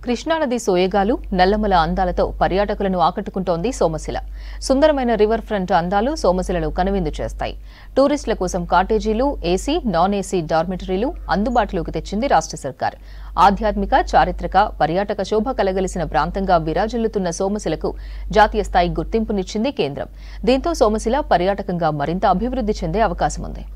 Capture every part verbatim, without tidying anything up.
కృష్ణానది సోయగాలు నల్లమల అందాలతో పర్యాటకులను ఆకట్టుకుంటోంది సోమశిల. సుందరమైన రివర్ ఫ్రంట్ అందాలు సోమశిలను కనువిందు చేస్తాయి. టూరిస్టుల కోసం కాటేజీలు, ఏసీ, నాన్ ఏసీ డార్మిటరీలు అందుబాటులోకి తెచ్చింది రాష్ట్ర సర్కార్. ఆధ్యాత్మిక, చారిత్రక, పర్యాటక శోభ కలగలిసిన ప్రాంతంగా విరాజిల్లుతున్న సోమశిలకు జాతీయ స్థాయి గుర్తింపునిచ్చింది కేంద్రం. దీంతో సోమశిల పర్యాటకంగా మరింత అభివృద్ధి చెందే అవకాశం ఉంది.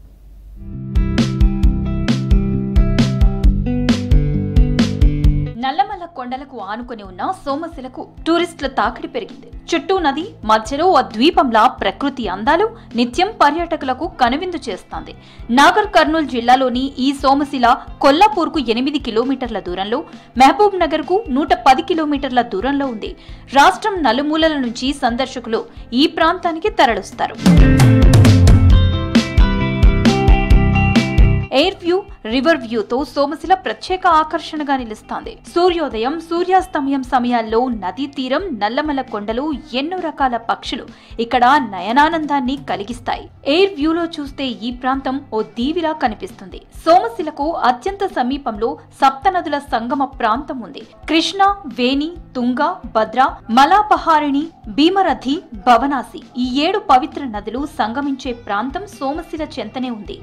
నల్లమల్ల కొండలకు ఆనుకొని ఉన్న సోమశిలకు టూరిస్టుల తాకిడి పెరిగింది. చుట్టూ నది, మధ్యలో ఓ ద్వీపంలా ప్రకృతి అందాలు నిత్యం పర్యాటకులకు కనువిందు చేస్తోంది. నాగర్ కర్నూలు జిల్లాలోని ఈ సోమశిల కొల్లాపూర్కు ఎనిమిది కిలోమీటర్ల దూరంలో, మహబూబ్ నగర్ కు నూట పది కిలోమీటర్ల దూరంలో ఉంది. రాష్ట్రం నలుమూలల నుంచి సందర్శకులు ఈ ప్రాంతానికి తరలిస్తారు. ఎయిర్ వ్యూ, రివర్ వ్యూతో సోమశిల ప్రత్యేక ఆకర్షణగా నిలుస్తోంది. సూర్యోదయం, సూర్యాస్తమయం సమయాల్లో నదీ తీరం, నల్లమల కొండలు, ఎన్నో రకాల పక్షులు ఇక్కడ నయనానందాన్ని కలిగిస్తాయి. ఎయిర్ వ్యూలో చూస్తే ఈ ప్రాంతం ఓ దీవిలా కనిపిస్తుంది. సోమశిలకు అత్యంత సమీపంలో సప్తనదుల సంగమ ప్రాంతం ఉంది. కృష్ణ, వేణి, తుంగ, భద్ర, మలాపహారిణి, భీమరథి, భవనాసి ఈ ఏడు పవిత్ర నదులు సంగమించే ప్రాంతం సోమశిల చెంతనే ఉంది.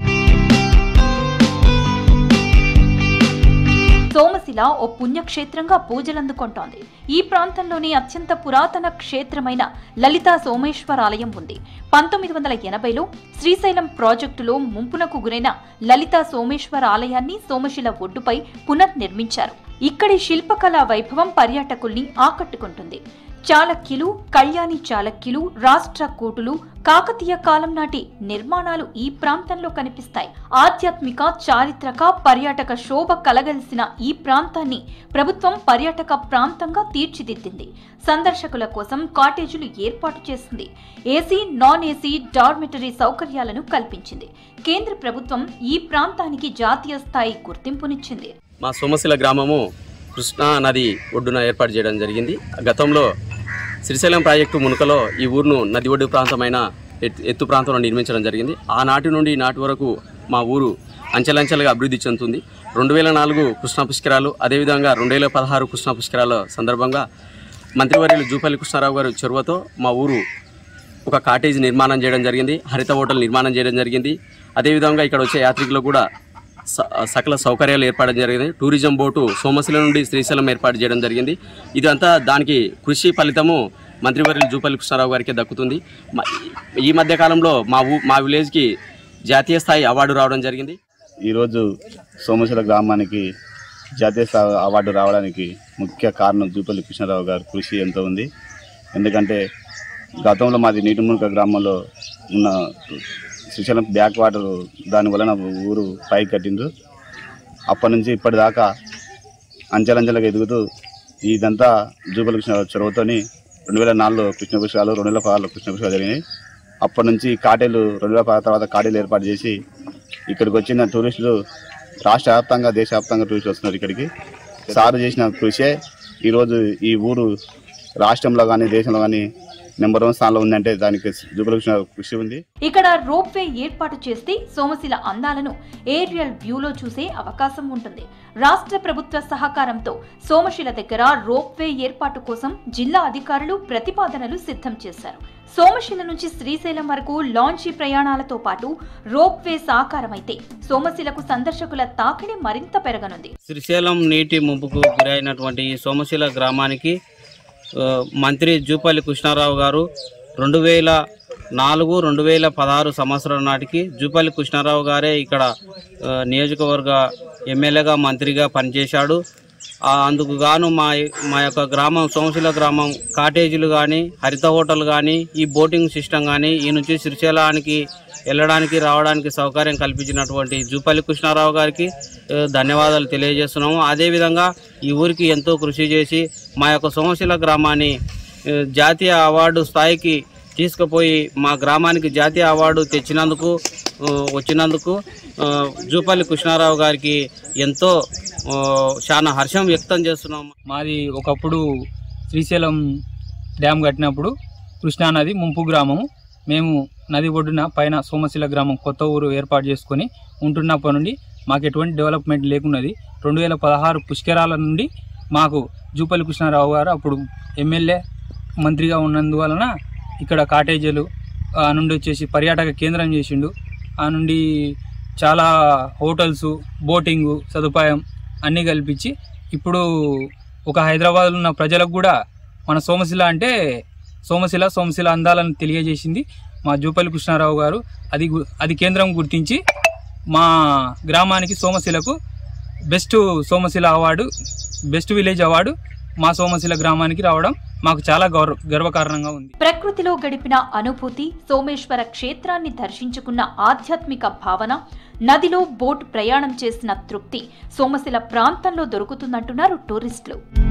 సోమశిల ఓ పుణ్యక్షేత్రంగా పూజలందుకుంటోంది. ఈ ప్రాంతంలోని అత్యంత పురాతన క్షేత్రమైన లలితా సోమేశ్వర ఆలయం ఉంది. పంతొమ్మిది వందల ఎనభైలో శ్రీశైలం ప్రాజెక్టులో ముంపునకు గురైన లలితా సోమేశ్వర ఆలయాన్ని సోమశిల ఒడ్డుపై పునర్నిర్మించారు. ఇక్కడి శిల్పకళా వైభవం పర్యాటకుల్ని ఆకట్టుకుంటుంది. చాళక్యులు, కళ్యాణి చాళక్యులు, రాష్ట్ర కూటులు, కాకతీయ కాలం నాటి నిర్మాణాలు ఈ ప్రాంతంలో కనిపిస్తాయి. ఆధ్యాత్మిక, చారిత్రక, పర్యాటక శోభ కలగలిసిన ఈ ప్రాంతాన్ని ప్రభుత్వం పర్యాటక ప్రాంతంగా తీర్చిదిద్దింది. సందర్శకుల కోసం కాటేజీలు ఏర్పాటు చేసింది. ఏసీ, నాన్ ఏసీ డార్మిటరీ సౌకర్యాలను కల్పించింది. కేంద్ర ప్రభుత్వం ఈ ప్రాంతానికి జాతీయ స్థాయి గుర్తింపునిచ్చింది. మా సోమశిల గ్రామము కృష్ణా నది ఒడ్డున ఏర్పాటు చేయడం జరిగింది. గతంలో శ్రీశైలం ప్రాజెక్టు మునుకలో ఈ ఊరును నది ఒడ్డు ప్రాంతమైన ఎత్తు ప్రాంతంలో నిర్మించడం జరిగింది. ఆనాటి నుండి నాటి వరకు మా ఊరు అంచెలంచెలుగా అభివృద్ధి చెందుతుంది. రెండు వేల నాలుగు కృష్ణా పుష్కరాలు, అదేవిధంగా రెండు వేల పదహారు కృష్ణా పుష్కరాల సందర్భంగా మంత్రివర్యులు జూపల్లి కృష్ణారావు గారు చొరవతో మా ఊరు ఒక కాటేజ్ నిర్మాణం చేయడం జరిగింది. హరిత హోటల్ నిర్మాణం చేయడం జరిగింది. అదేవిధంగా ఇక్కడ వచ్చే యాత్రికులు కూడా సకల సౌకర్యాలు ఏర్పాటు జరిగింది. టూరిజం బోటు సోమశిల నుండి శ్రీశైలం ఏర్పాటు చేయడం జరిగింది. ఇదంతా దానికి కృషి ఫలితము మంత్రివర్యులు జూపల్లి కృష్ణారావు గారికి దక్కుతుంది. ఈ మధ్య కాలంలో మా ఊ మా విలేజ్కి జాతీయ స్థాయి అవార్డు రావడం జరిగింది. ఈరోజు సోమశిల గ్రామానికి జాతీయ స్థాయి అవార్డు రావడానికి ముఖ్య కారణం జూపల్లి కృష్ణారావు గారి కృషి ఎంతో ఉంది. ఎందుకంటే గతంలో మాది నీటి మునక గ్రామంలో ఉన్న శ్రీశైలం బ్యాక్ వాటర్ దాని వలన ఊరు పై కట్టిండ్రు. అప్పటి నుంచి ఇప్పటిదాకా అంచెలంచెలుగా ఎదుగుతూ ఇదంతా జూపల్లి కృష్ణ చొరవతోని రెండు వేల నాలుగులో కృష్ణ పుష్కరాలు, రెండు వేల పదహారులో కృష్ణ పుష్కరాలు జరిగినాయి. అప్పటి నుంచి కాటేలు రెండు వేల పదహారు తర్వాత కాటేలు ఏర్పాటు చేసి ఇక్కడికి వచ్చిన టూరిస్టులు రాష్ట్ర వ్యాప్తంగా, దేశవ్యాప్తంగా టూరిస్టులు వస్తున్నారు. ఇక్కడికి సారు చేసిన కృషే ఈరోజు ఈ ఊరు రాష్ట్రంలో కానీ దేశంలో కానీ నెంబర్ వన్ స్థానంలో ఉందంటే దానికి జూపల్లి కృషి ఉంది. ఇక్కడ రోప్ వే ఏర్పాటు చేస్తే సోమశిల అందాలను ఏరియల్ వ్యూలో చూసే అవకాశం ఉంటుంది. రాష్ట్ర ప్రభుత్వ సహకారంతో సోమశిల దగ్గర రోప్ వే ఏర్పాటు కోసం జిల్లా అధికారులు ప్రతిపాదనలు సిద్ధం చేశారు. సోమశిల నుంచి శ్రీశైలం వరకు లాంచీ ప్రయాణాలతో పాటు రోప్ వే సాకారమైతే సోమశిలకు సందర్శకుల తాకిడి మరింత పెరగనుంది. శ్రీశైలం నీటి ముంపుకు గురైనటువంటి సోమశిల గ్రామానికి మంత్రి జూపల్లి కృష్ణారావు గారు రెండు వేల నాలుగు రెండు వేల పదహారు సంవత్సరం నాటికి జూపల్లి కృష్ణారావు గారే ఇక్కడ నియోజకవర్గ ఎమ్మెల్యేగా, మంత్రిగా పనిచేశాడు. అందుకు గాను మా మా యొక్క గ్రామం సోమశిల గ్రామం కాటేజీలు కానీ, హరిత హోటల్ కానీ, ఈ బోటింగ్ సిస్టమ్ కానీ ఈ నుంచి శ్రీశైలానికి వెళ్ళడానికి రావడానికి సౌకర్యం కల్పించినటువంటి జూపల్లి కృష్ణారావు గారికి ధన్యవాదాలు తెలియజేస్తున్నాము. అదేవిధంగా ఈ ఊరికి ఎంతో కృషి చేసి మా యొక్క సోమశిల గ్రామాన్ని జాతీయ అవార్డు స్థాయికి తీసుకుపోయి మా గ్రామానికి జాతీయ అవార్డు తెచ్చినందుకు వచ్చినందుకు జూపల్లి కృష్ణారావు గారికి ఎంతో చాలా హర్షం వ్యక్తం చేస్తున్నాం. మాది ఒకప్పుడు శ్రీశైలం డ్యామ్ కట్టినప్పుడు కృష్ణానది ముంపు గ్రామము. మేము నది ఒడ్డున పైన సోమశిల గ్రామం కొత్త ఊరు ఏర్పాటు చేసుకొని ఉంటున్నప్పటి నుండి మాకు ఎటువంటి డెవలప్మెంట్ లేకున్నది. రెండు వేల పదహారు పుష్కరాల నుండి మాకు జూపల్లి కృష్ణారావు గారు అప్పుడు ఎమ్మెల్యే మంత్రిగా ఉన్నందువలన ఇక్కడ కాటేజీలు ఆ నుండి వచ్చేసి పర్యాటక కేంద్రం చేసిండు. ఆ నుండి చాలా హోటల్స్, బోటింగు సదుపాయం అన్నీ కల్పించి ఇప్పుడు ఒక హైదరాబాద్లో ఉన్న ప్రజలకు కూడా మన సోమశిల అంటే సోమశిల సోమశిల అందాలను తెలియజేసింది మా జూపల్లి కృష్ణారావు గారు. అది అది కేంద్రం గుర్తించి మా గ్రామానికి సోమశిలకు best Somasila award, best village award మా సోమశిల గ్రామానికి రావడం మాకు చాలా గౌరవ గర్వకారణంగా ఉంది. ప్రకృతిలో గడిపిన అనుభూతి, సోమేశ్వర క్షేత్రాన్ని దర్శించుకున్న ఆధ్యాత్మిక భావన, నదిలో బోట్ ప్రయాణం చేసిన తృప్తి సోమశిల ప్రాంతంలో దొరుకుతుందంటున్నారు టూరిస్టులు.